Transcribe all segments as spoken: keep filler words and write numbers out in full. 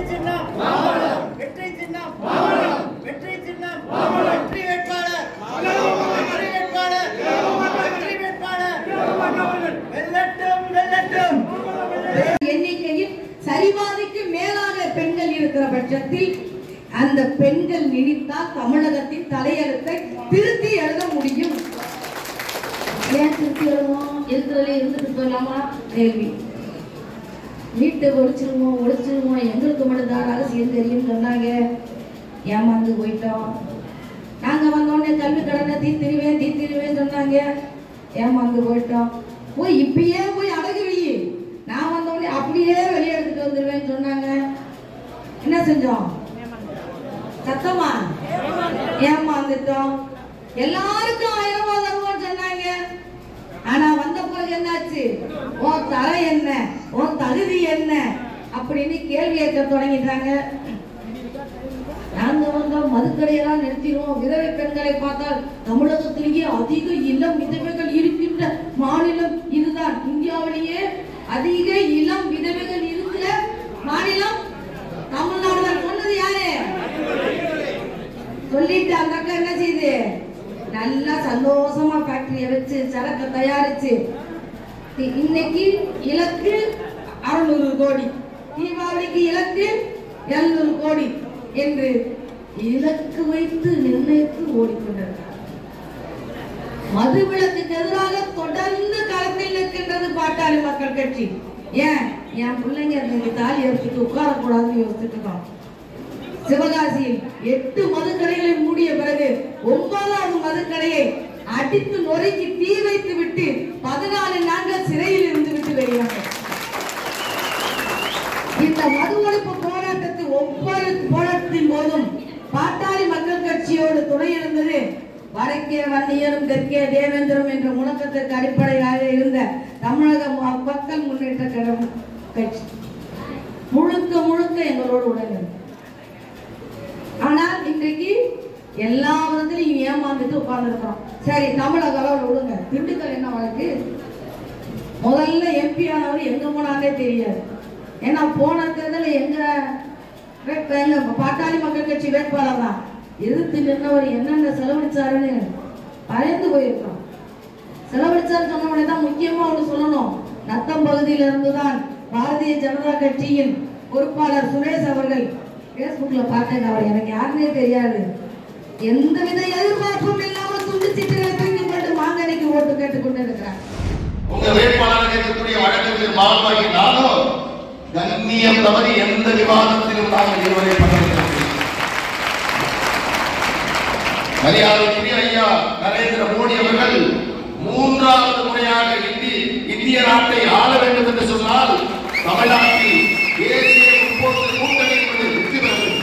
சின்னம் வெற்றி சின்னம் வெற்றி சின்னம் வெற்றி வேட்பாளர் வெற்றி வேட்பாளர் வெற்றி வேட்பாளர் வெல்லட்டும் வெல்லட்டும். எண்ணிக்கையில் சரிபாதிக்கு மேலாக பெண்கள் இருக்கிற பட்சத்தில் அந்த பெண்கள் நினைத்தால் தமிழகத்தின் தலையெழுத்தை திருத்தி எழுத முடியும். ஏன் திருத்தி எழுதுவோம்? இருக்கிறதுல இருந்துட்டு போயிடலாமா? கேள்வி. வீட்டை ஒழிச்சிருவோம் ஒழிச்சிருவோம் எங்களுக்கு மட்டும்தான் அரசியல் தெரியும் சொன்னாங்க. ஏமாந்து போயிட்டோம். நாங்கள் வந்தோடனே கல்வி கடனை தீர்த்திருவேன் தீர்த்திருவேன் சொன்னாங்க. ஏமாந்து போயிட்டோம். போய் இப்பயே போய் அடகு வையி, நான் வந்தோடனே அப்படியே வெளியே எடுத்துட்டு வந்துடுவேன்னு சொன்னாங்க. என்ன செஞ்சோம்? சத்தமா ஏமாந்துட்டோம். எல்லாருக்கும் ஆயிரம் ரூபாய் தருவோம்னு சொன்னாங்க. ஆனா வந்த பிறகு என்னாச்சு? உன் தலை என்ன, உன் தகுதி என்ன அப்படின்னு கேள்வி கேட்க தொடங்கிட்டாங்க. நாங்க வந்தா மதுக்கடையெல்லாம் நிறுத்திடுவோம். விதவை பெண்களை பார்த்தால் தமிழகத்திலேயே அதிக இளம் விதவைகள் இருக்கின்ற மாநிலம் இதுதான். இந்தியாவிலேயே அதிக இளம் விதவைகள் இருக்கிற மாநிலம் தமிழ்நாடு தான். சொன்னது யாரு? சொல்லிட்டு அந்த அக்கா என்ன செய்யுது? நல்லா சந்தோஷமா ஃபேக்டரியை வச்சு சரக்கு தயாரிச்சு இன்னைக்கு இலக்கு அறுநூறு கோடி, தீபாவளிக்கு இலக்கு எழுநூறு கோடி என்று இலக்கு வைத்து நிர்ணயித்து ஓடிக்கொண்டிருக்கிறார். மது விலக்குக்கு எதிராக தொடர்ந்து களத்தில் நிற்கின்றது பாட்டாளி மக்கள் கட்சி. ஏன் என் பிள்ளைங்க இன்னைக்கு தாலி எடுத்துட்டு உட்காரக்கூடாதுன்னு யோசிச்சுட்டு இருக்கோம். சிவகாசியில் எட்டு மதுக்கடைகளை மூடிய பிறகு ஒன்பதாவது மதுக்கடையை அடித்து நொறுக்கி தீ வைத்து விட்டு பதினாலு நாட்கள் சிறையில் இருந்து விட்டு வருகிறார்கள். இந்த மது ஒழிப்பு போராட்டத்தில் ஒவ்வொரு போராட்டத்தின் போதும் பாட்டாளி மக்கள் கட்சியோடு துணை இருந்தது வடக்கே வன்னியரும் தெற்கே தேவேந்திரம் என்ற முழக்கத்திற்கு அடிப்படையாக இருந்த தமிழக மக்கள் முன்னேற்ற கழகம் கட்சி முழுக்க முழுக்க எங்களோடு உடனே. ஆனால் இன்றைக்கு எல்லா விதத்திலையும் ஏமாந்துட்டு உட்கார்ந்து இருக்கிறோம். சரி, தமிழக அளவில் விடுங்க. திண்டுக்கல் என்ன வழக்கு? முதல்ல எம்பி ஆனவர் எங்க போனாலே தெரியாது. ஏன்னா போன தேர்தலில் எங்க எங்க பாட்டாளி மக்கள் கட்சி வேட்பாளர் தான் எதிர்த்து நின்றவர் என்னென்ன செலவழிச்சாருன்னு பயந்து போயிருக்கோம். செலவழிச்சாரு சொன்ன உடனே தான் முக்கியமா ஒன்று சொல்லணும். நத்தம் பகுதியில இருந்துதான் பாரதிய ஜனதா கட்சியின் பொறுப்பாளர் சுரேஷ் அவர்கள் பேஸ்புக்ல பார்த்தேன். அவர் எனக்கு யாருன்னே தெரியாது. எந்தவித எதிர்பார்ப்பும் இல்லாம துண்டு சீட்டுகளை தூக்கி போட்டு மாங்கனிக்கு ஓட்டு கேட்டுக்கொண்டு இருக்கிறார். உங்க வேட்பாளர் இருக்கக்கூடிய வழக்கத்தில் மாணவர்கள் நானும் கண்ணியம் தவறி எந்த விவாதத்திலும் நாங்கள் இருவரை பங்கேற்கிறோம். மரியாதைக்குரிய ஐயா நரேந்திர மோடி அவர்கள் மூன்றாவது முறையாக இந்தி இந்திய நாட்டை ஆள வேண்டும் என்று சொன்னால் தமிழ்நாட்டில் தேசிய முற்போக்கு கூட்டணி வெற்றி பெற வேண்டும்.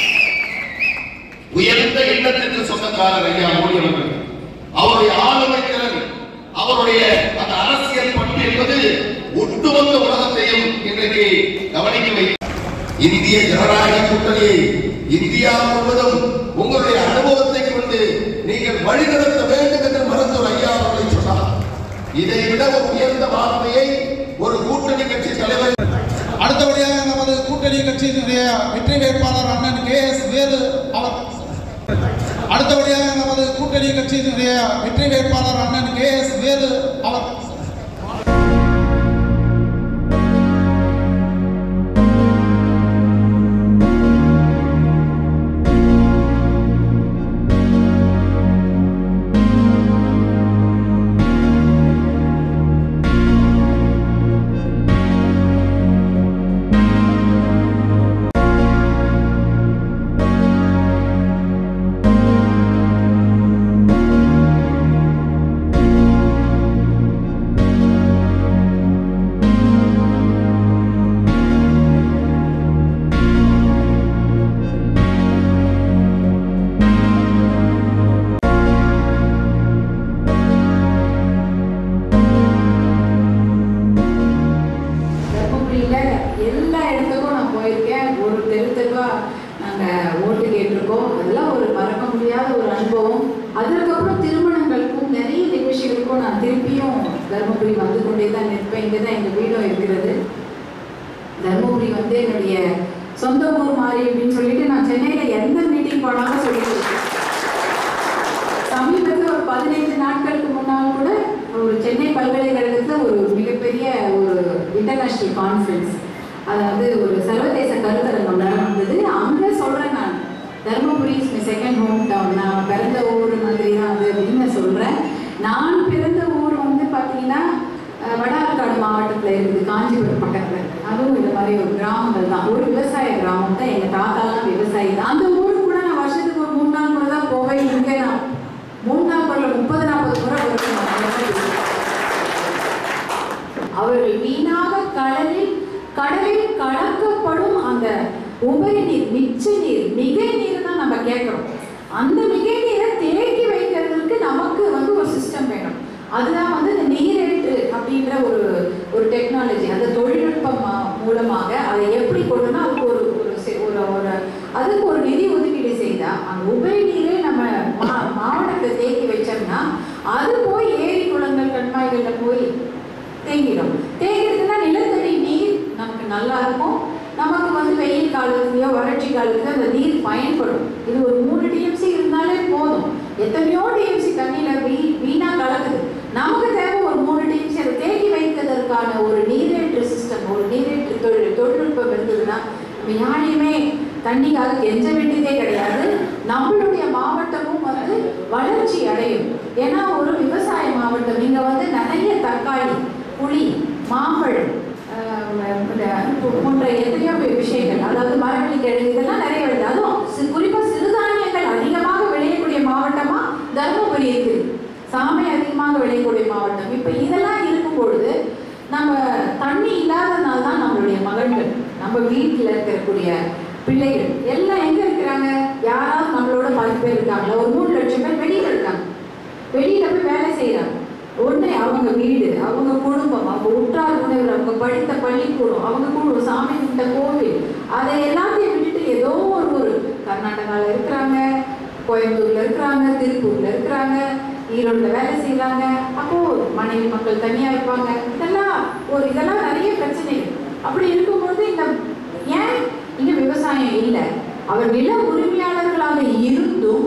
உயர்ந்த எண்ணத்திற்கு சொந்தக்காரர் ஐயா மோடி அவர்கள். அவருடைய ஆளுமை திறன், அவருடைய அந்த அரசியல் பண்பு என்பது ஒட்டுமொத்த உலகத்தையும் இன்றைக்கு கவனிக்க வைக்கும். இந்திய ஜனநாயக கூட்டணியை இந்தியா முழுவதும் உங்களுடைய அனுபவத்தை கொண்டு நீங்கள் வழிநடத்த வேண்டும் என்று மருத்துவர் ஐயா அவர்களை சொன்னார். இதை விட ஒரு உயர்ந்த வார்த்தையை ஒரு கூட்டணி கட்சி தலைவர். அடுத்தபடியாக நமது கூட்டணி கட்சியினுடைய வெற்றி வேட்பாளர் அண்ணன் கே எஸ் வேலு அவர். அடுத்தபடியாக நமது கூட்டணி கட்சியினுடைய வெற்றி வேட்பாளர் அண்ணன் கே எஸ் வேலு அவர். எல்லா இடத்துக்கும் நான் போயிருக்கேன். ஒரு தெரு தெருவா நாங்கள் ஓட்டு கேட்டிருக்கோம். அதெல்லாம் ஒரு மறக்க முடியாத ஒரு அனுபவம். அதுக்கப்புறம் திருமணங்களுக்கும் நிறைய நிகழ்ச்சிகளுக்கும் நான் திருப்பியும் தருமபுரி வந்து கொண்டே தான் நிற்பேன். இங்கே தான் எங்கள் வீடும் இருக்கிறது. தருமபுரி வந்து என்னுடைய சொந்த ஊர் மாறி அப்படின்னு சொல்லிட்டு நான் சென்னையில எந்த மீட்டிங் போனாலும் சொல்லிட்டு இருக்கேன். சமீபத்தில் ஒரு பதினைந்து நாட்களுக்கு முன்னால் கூட ஒரு சென்னை பல்கலைக்கழகத்தில் ஒரு மிகப்பெரிய ஒரு இன்டர்நேஷ்னல் கான்ஃபரன்ஸ், அதாவது ஒரு சர்வதேச கருத்தரங்கம் நடந்தது. அங்கே சொல்கிறேன், நான் Dharmapuri is my second home town, நான் பிறந்த ஊர் மாதிரி தான் அது அப்படின்னு சொல்கிறேன். நான் பிறந்த ஊர் வந்து பார்த்தீங்கன்னா வடார்காடு மாவட்டத்தில் இருக்குது, காஞ்சிபுரம் பக்கத்தில். அதுவும் இந்த மாதிரி ஒரு கிராமங்கள் தான், ஒரு விவசாய கிராமம் தான். எங்கள் தாத்தாலாம் விவசாயி தான். அந்த ஊருக்கு கூட நான் வருஷத்துக்கு ஒரு மூணு நாள் முறை தான் போவேன். இங்கே நான் மூணு நாள் முறையில் முப்பது நாற்பது முறை வருவேன். அவர்கள் வீணாக கடலில் கடலில் கலக்கப்படும் அந்த உபரி நீர், மிச்ச நீர், மிகை நீர் தான் நம்ம கேட்குறோம். அந்த மிகை நீரை தேக்கி வைக்கிறதுக்கு நமக்கு வந்து ஒரு சிஸ்டம் வேணும். அதுதான் வந்து இந்த நீரேற்று அப்படின்ற ஒரு ஒரு டெக்னாலஜி, அந்த தொழில்நுட்பம் மூலமாக அதை எப்படி கொண்டுனா அதுக்கு ஒரு ஒரு ஒரு அதுக்கு ஒரு நிதி ஒதுக்கீடு செய்தால் அந்த உபரி நீரை நம்ம மா மாவட்டத்தை தேக்கி வச்சோம்னா அது போய் ஏரி குளங்கள் கண்மாய்களில் போய் தேங்கிடும். தேங்கிறதுனா நிலத்தடி நீர் நமக்கு நல்லா இருக்கும். நமக்கு வந்து வெயில் காலத்துலையோ வறட்சி காலத்துலையோ அந்த நீர் பயன்படும். இது ஒரு மூணு டிஎம்சி இருந்தாலே போதும். எத்தனையோ டிஎம்சி தண்ணியில் வீ வீணாக கலக்குது. நமக்கு தேவை ஒரு மூணு டிஎம்சி அதை தேக்கி வைக்கிறதற்கான ஒரு நீரேற்று சிஸ்டம், ஒரு நீரேற்று தொழில் தொழில்நுட்பம் இருந்ததுன்னா நம்ம யாரையுமே தண்ணிக்காக கெஞ்ச வேண்டியதே கிடையாது. நம்மளுடைய மாவட்டமும் வந்து வளர்ச்சி அடையும். ஏன்னா ஒரு விவசாய மாவட்டம், இங்கே வந்து நிறைய தக்காளி, புளி, மாம்பழம் போன்ற எத்தனையோ விஷயங்கள், அதாவது மரவள்ளி கிழங்கு இதெல்லாம் நிறைய விளையுது. அதுவும் குறிப்பாக சிறுதானியங்கள் அதிகமாக விளையக்கூடிய மாவட்டமா தர்மபுரி இருக்குது. சாமை அதிகமாக விளையக்கூடிய மாவட்டம். இப்போ இதெல்லாம் இருக்கும் பொழுது நம்ம தண்ணி இல்லாதனால தான் நம்மளுடைய மகன்கள், நம்ம வீட்டில் இருக்கக்கூடிய பிள்ளைகள் எல்லாம் எங்கே இருக்கிறாங்க? யாராவது நம்மளோட பத்து பேர் இருக்காங்களா? ஒரு மூணு லட்சம் பேர் வெளியில் இருக்காங்க. வெளியில் போய் வேலை செய்கிறாங்க. ஒன்று அவங்க வீடு, அவங்க குடும்பம், அவங்க உற்றார் உணவர், அவங்க படித்த பள்ளிக்கூடம், அவங்க குழு, சாமி கும்பிட்ட கோவில், அதை எல்லாத்தையும் விட்டுட்டு ஏதோ ஒரு ஊர், கர்நாடகாவில் இருக்கிறாங்க, கோயம்புத்தூர்ல இருக்கிறாங்க, திருப்பூர்ல இருக்கிறாங்க, ஈரோட்டில் வேலை செய்கிறாங்க. அப்போது மனைவி மக்கள் தனியாக இருப்பாங்க. இதெல்லாம் ஒரு இதெல்லாம் நிறைய பிரச்சனைகள். அப்படி இருக்கும்போது இந்த ஏன் இங்கே விவசாயம் இல்லை? அவர் நில உரிமையாளர்களாக இருந்தும்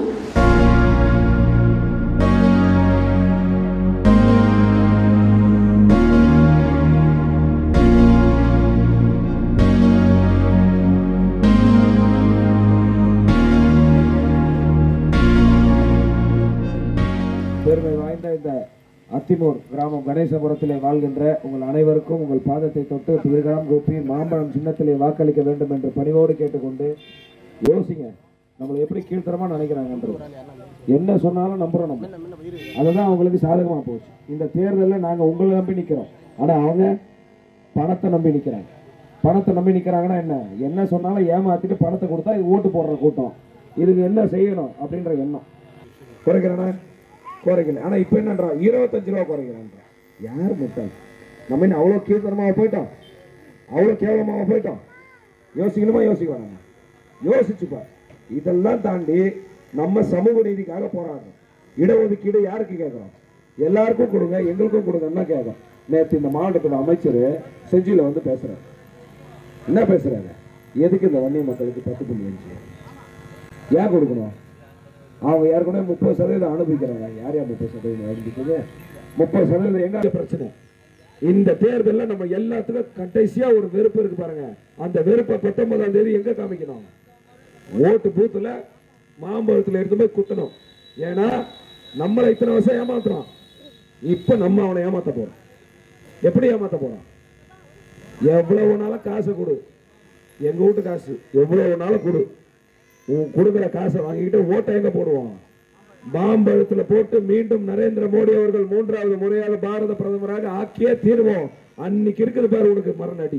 பெருமை வாய்ந்த இந்த அத்திமூர் கிராமம் கணேசபுரத்திலே வாழ்கின்ற உங்கள் அனைவருக்கும் உங்கள் பாதத்தை தொட்டு திருகரம் கூப்பி மாம்பழம் சின்னத்திலே வாக்களிக்க வேண்டும் என்று பணிவோடு கேட்டுக்கொண்டு, யோசிங்க நம்மளை எப்படி கீழ்த்தரமா நினைக்கிறாங்கன்றது. என்ன சொன்னாலும் நம்புறோம் நம்ம, அதுதான் அவங்களுக்கு சாதகமா போச்சு. இந்த தேர்தலில் நாங்கள் உங்களை நம்பி நிற்கிறோம், ஆனால் அவங்க பணத்தை நம்பி நிற்கிறாங்க. பணத்தை நம்பி நிற்கிறாங்கன்னா என்ன என்ன சொன்னாலும் ஏமாத்திட்டு பணத்தை கொடுத்தா இது ஓட்டு போடுற கூட்டம். இதுக்கு என்ன செய்யணும் அப்படின்ற எண்ணம். குறைக்கிறேன்னா குறைக்கல. ஆனால் இப்போ என்னன்றான், இருபத்தஞ்சு ரூபா குறைக்கிறான்றான். யார் முட்டாள்? நம்ம என்ன அவ்வளோ கீழ்த்தரமாக போயிட்டோம்? அவ்வளோ கேவலமாக போயிட்டோம்? யோசிக்கணுமா யோசிக்க வேணாமா? யோசிச்சுப்பா. இதெல்லாம் தாண்டி நம்ம சமூக நீதிக்காக போராடுறோம். இடஒதுக்கீடு யாருக்கு கேட்குறோம்? எல்லாருக்கும் கொடுங்க, எங்களுக்கும் கொடுங்கன்னா கேட்கும். நேற்று இந்த மாவட்டத்தோட அமைச்சர் செஞ்சியில் வந்து பேசுகிறார். என்ன பேசுகிறாரு? எதுக்கு இந்த வன்னிய மக்களுக்கு பத்து புள்ளி அஞ்சு ஏன் கொடுக்கணும்? அவங்க ஏற்கனவே முப்பது சதவீதம் அனுபவிக்கிறாங்க. யார் யார் முப்பது சதவீதம் அனுபவிக்கிறது? முப்பது சதவீதம் எங்க பிரச்சனை? இந்த தேர்தலில் நம்ம எல்லாத்துக்கும் கடைசியா ஒரு வெறுப்பு இருக்கு பாருங்க. அந்த வெறுப்பை பத்தொன்பதாம் தேதி எங்க காமிக்கணும்? ஓட்டு பூத்துல மாம்பழத்துல எடுத்து போய் குத்தணும். ஏன்னா நம்மளை இத்தனை வருஷம் ஏமாத்துறோம். இப்ப நம்ம அவனை ஏமாத்த போறோம். எப்படி ஏமாத்த போறோம்? எவ்வளவு நாளும் காசை கொடு, எங்க வீட்டு காசு எவ்வளவு நாளும் கொடு, உன் கொடுக்குற காசை வாங்கிக்கிட்டு ஓட்டை எங்க போடுவோம்? மாம்பழத்துல போட்டு மீண்டும் நரேந்திர மோடி அவர்கள் மூன்றாவது முறையாக பாரத பிரதமராக ஆக்கியே தீர்வோம். அன்னைக்கு இருக்குது பாரு உனக்கு மரணடி.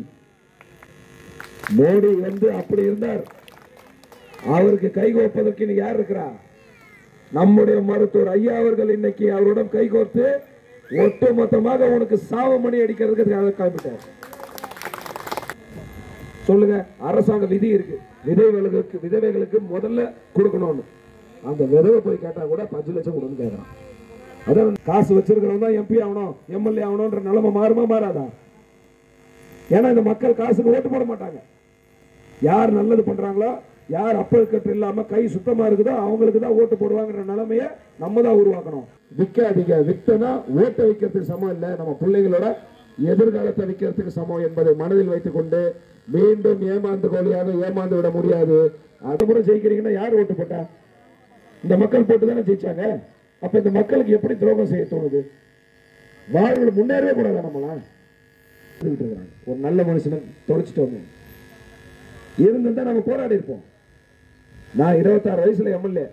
மோடி வந்து அப்படி இருந்தார். அவருக்கு கைகோப்பதற்கு இன்னைக்கு யார் இருக்கிறா? நம்முடைய மருத்துவர் ஐயா அவர்கள் இன்னைக்கு அவருடன் கைகோர்த்து ஒட்டு மொத்தமாக உனக்கு சாவு மணி அடிக்கிறதுக்கு கிளம்பிட்டார். சொல்லுங்க, அரசாங்க விதி இருக்கு, விதவைகளுக்கு விதவைகளுக்கு முதல்ல கொடுக்கணும்னு. அந்த விதவை போய் கேட்டா கூட பஞ்சு லட்சம் கொடுன்னு கேட்கறான். அதான் காசு வச்சிருக்கிறவங்க தான் எம்பி ஆகணும், எம்எல்ஏ ஆகணும்ன்ற நிலைமை மாறுமா மாறாதா? ஏன்னா இந்த மக்கள் காசுக்கு ஓட்டு போட மாட்டாங்க. யார் நல்லது பண்றாங்களோ, யார் அப்பழுக்கற்று இல்லாம கை சுத்தமா இருக்குதோ அவங்களுக்கு தான் ஓட்டு போடுவாங்கிற நிலைமையை நம்ம தான் உருவாக்கணும். விற்காதீங்க, வித்தனா ஓட்டை வைக்கிறதுக்கு சமம் இல்லை, நம்ம பிள்ளைகளோட எதிர்காலத்தை வைக்கிறதுக்கு சமம் என்பதை மனதில் வைத்துக் கொண்டு மீண்டும் ஏமாந்து கோழியாக ஏமாந்து விட முடியாது. அதுக்கப்புறம் ஜெயிக்கிறீங்கன்னா யார் ஓட்டு போட்டா? இந்த மக்கள் போட்டு தானே ஜெயிச்சாங்க. அப்ப இந்த மக்களுக்கு எப்படி துரோகம் செய்ய தோணுது? வாழ்வு முன்னேறவே கூடாது. நம்மளாம் ஒரு நல்ல மனுஷனை தொலைச்சிட்டோம் இருந்திருந்தா நம்ம போராடி இருப்போம். நான் இருபத்தாறு வயசுல எம்எல்ஏ,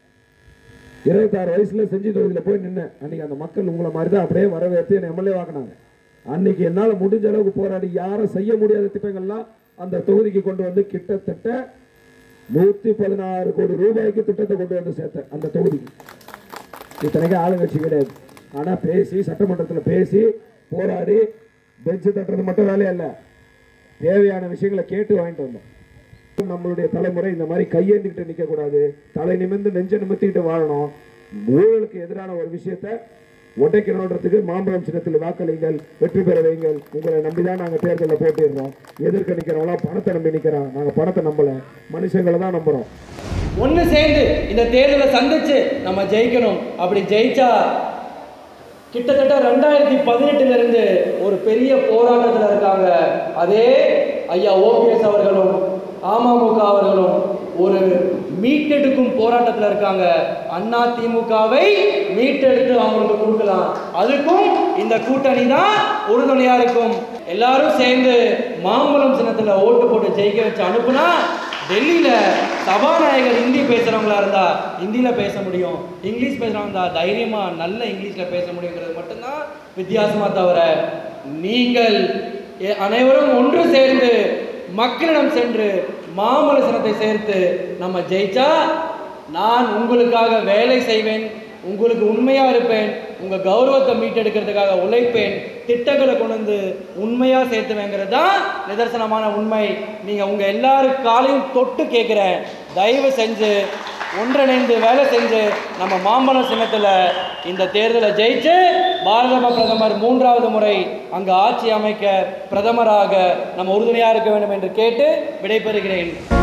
இருபத்தாறு வயசுல செஞ்சி தொகுதியில போய் நின்னேன். அன்னைக்கு அந்த மக்கள் உங்களை மாதிரி தான் அப்படியே வரவேற்று என்னை எம்எல்ஏ வாங்கினாங்க. அன்னைக்கு என்னால முடிஞ்ச அளவுக்கு போராடி யாரும் செய்ய முடியாத திட்டங்கள்லாம் அந்த தொகுதிக்கு கொண்டு வந்து கிட்டத்தட்ட நூத்தி பதினாறு கோடி ரூபாய்க்கு திட்டத்தை கொண்டு வந்து சேர்த்தேன் அந்த தொகுதிக்கு. இத்தனைக்கு ஆளுங்கட்சி கிடையாது. ஆனா பேசி சட்டமன்றத்தில் பேசி போராடி பெஞ்சு தட்டுறது மட்டும் வேலையா இல்லை, தேவையான விஷயங்களை கேட்டு வாங்கிட்டு வந்தோம். நம்மளுடைய தலைமுறை இந்த மாதிரி கையேந்திக்கிட்டு நிற்க கூடாது, தலை நிமிர்ந்து நெஞ்ச நிமித்திக்கிட்டு வாழணும். ஊழலுக்கு எதிரான ஒரு விஷயத்தை உடைக்கணுன்றதுக்கு மாம்பழம் சின்னத்தில் வாக்களிங்கள், வெற்றி பெற வைங்கள். உங்களை நம்பிதான் நாங்கள் தேர்தலில் போட்டிடுறோம். எதிர்க்க நிற்கிறவங்களாம் பணத்தை நம்பி நிற்கிறோம். நாங்கள் பணத்தை நம்பல, மனுஷங்களை தான் நம்புறோம். ஒன்று சேர்ந்து இந்த தேர்தலை சந்திச்சு நம்ம ஜெயிக்கணும். அப்படி ஜெயிச்சா கிட்டத்தட்ட ரெண்டாயிரத்தி பதினெட்டுல இருந்து ஒரு பெரிய போராட்டத்தில் இருக்காங்க. அதே ஐயா ஓபிஎஸ் அவர்களும் அமமுக அவர்களும் ஒரு மீட்டெடுக்கும் போராட்டத்தில் இருக்காங்க. அண்ணா திமுகவை மீட்டெடுத்து அவங்களுக்கு கொடுக்கலாம். அதுக்கும் இந்த கூட்டணி தான் உறுதுணையா இருக்கும். எல்லாரும் சேர்ந்து மாம்பழம் சின்னத்தில் ஓட்டு போட்டு ஜெயிக்க வச்சு அனுப்புனா டெல்லியில சபாநாயகர் ஹிந்தி பேசுறவங்களா இருந்தா ஹிந்தியில பேச முடியும், இங்கிலீஷ் பேசுறவங்க இருந்தா தைரியமா நல்ல இங்கிலீஷ்ல பேச முடியுங்கிறது மட்டும்தான் வித்தியாசமா. தவிர நீங்கள் அனைவரும் ஒன்று சேர்ந்து மக்களிடம் சென்று மாம்பழ சின்னத்தை சேர்த்து நம்ம ஜெயிச்சா நான் உங்களுக்காக வேலை செய்வேன், உங்களுக்கு உண்மையா இருப்பேன், உங்க கௌரவத்தை மீட்டெடுக்கிறதுக்காக உழைப்பேன், திட்டங்களை கொண்டு வந்து உண்மையா சேர்த்துவேங்கிறது தான் நிதர்சனமான உண்மை. நீங்க உங்க எல்லாரும் காலையும் தொட்டு கேட்கிறேன், தயவு செஞ்சு ஒன்றிணைந்து வேலை செஞ்சு நம்ம மாம்பழம் சின்னத்தில் இந்த தேர்தலை ஜெயிச்சு பாரத பிரதமர் மூன்றாவது முறை அங்கு ஆட்சி அமைக்க பிரதமராக நம்ம உறுதுணையாக இருக்க வேண்டும் என்று கேட்டு விடைபெறுகிறேன்.